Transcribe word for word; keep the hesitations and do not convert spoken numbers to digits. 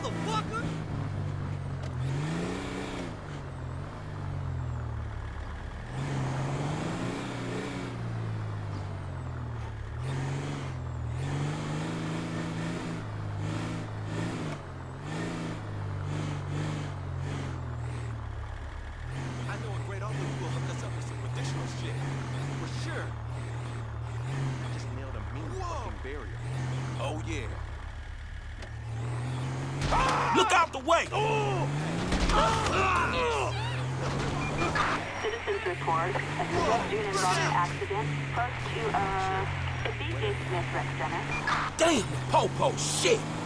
motherfucker! I know a great uncle who will hook us up with some additional shit. For sure. I just nailed a mean fucking barrier. Oh, yeah. Look out the way! Citizens report a pedestrian involving accident close to, uh, the B J Smith Rec Center. Damn, Popo, shit!